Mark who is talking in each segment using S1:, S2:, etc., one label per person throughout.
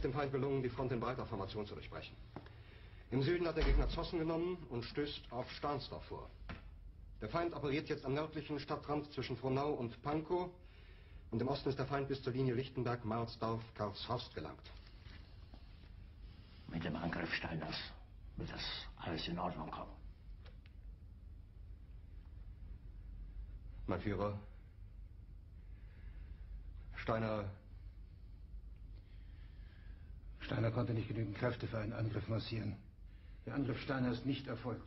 S1: ist dem Feind gelungen, die Front in breiter Formation zu durchbrechen. Im Süden hat der Gegner Zossen genommen und stößt auf Stahnsdorf vor. Der Feind operiert jetzt am nördlichen Stadtrand zwischen Frohnau und Pankow. Und im Osten ist der Feind bis zur Linie Lichtenberg-Marsdorf-Karlshorst gelangt.
S2: Mit dem Angriff Steiners wird das alles in Ordnung kommen.
S1: Mein Führer, Steiner konnte nicht genügend Kräfte für einen Angriff massieren. Der Angriff Steiner ist nicht erfolgt.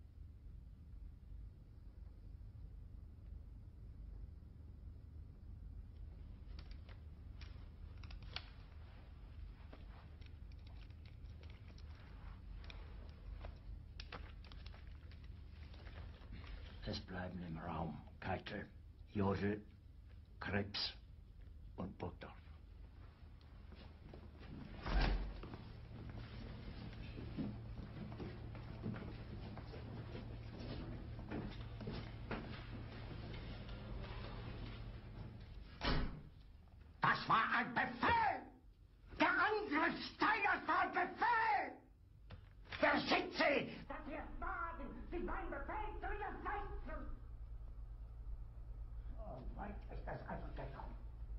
S2: Es bleiben im Raum Keitel, Jodl, Krebs und Burgdorf.
S3: Das war ein Befehl! Der Angriff Steiners war ein Befehl! Wer sind Sie, dass Sie es wagen, sich mein Befehl zu widersetzen? So weit ist es also gekommen.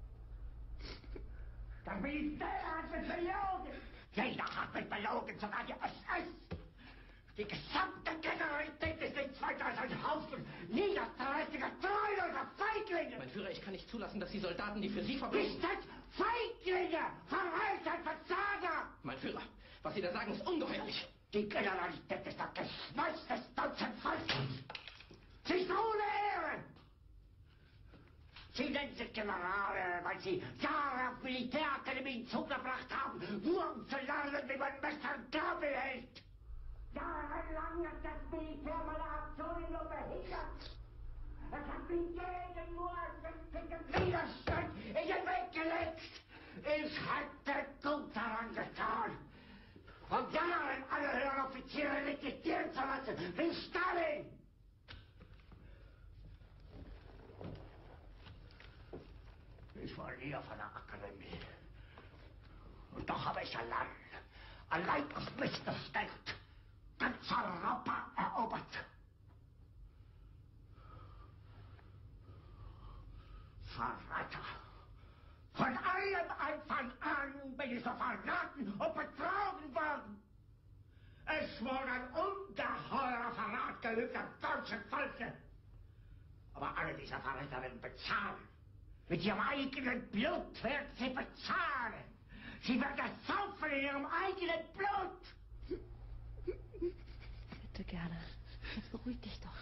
S3: Das Militär hat mich belogen. Jeder hat mich belogen, sogar die SS. Die gesamte Generalität ist nichts weiter als ein Haufen niederträchtiger, treuloser Feiglinge.
S4: Mein Führer, ich kann nicht zulassen, dass die Soldaten, die für Sie verbringen...
S3: Nicht Feiglinge! Verreiter, Versager!
S4: Mein Führer, was Sie da sagen, ist ungeheuerlich.
S3: Die Generalität ist das Geschmeiß des deutschen Volkes. Sie ist ohne Ehre. Sie nennen sich Generale, weil Sie Jahre auf Militärakademien zugebracht haben, nur um zu lernen, wie man Messer und Gabel hält. Jahrelang hat das Militär meine Aktionen nur behindert. Es hat mir jeden nur ersichtlichen Widerstand in den Weg gelegt. Ich hätte gut daran getan, von Jahren alle höheren Offiziere liquidieren zu lassen, wie Stalin. Ich war nie auf einer Akademie. Und doch habe ich allein auf mich gestellt, ganz Europa erobert. Verräter! Von allem Anfang an bin ich so verraten und betrogen worden. Es wurde ein ungeheurer Verrat geübt am deutschen Volke. Aber alle diese Verräter werden bezahlen. Mit ihrem eigenen Blut werden sie bezahlen. Sie werden das saufen in ihrem eigenen Blut.
S5: Bitte gerne. Jetzt beruhig dich doch.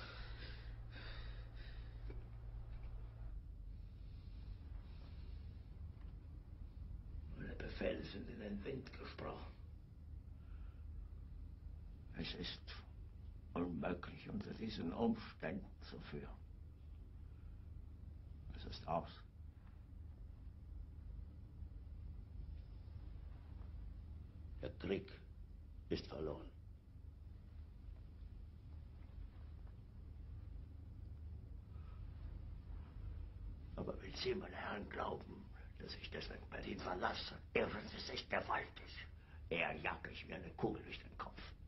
S2: Meine Befehle sind in den Wind gesprochen. Es ist unmöglich, unter diesen Umständen zu führen. Es ist aus. Der Krieg ist verloren. Aber wenn Sie, meine Herren, glauben, dass ich deswegen Berlin verlasse, irren Sie sich gewaltig. Eher jag ich mir eine Kugel durch den Kopf.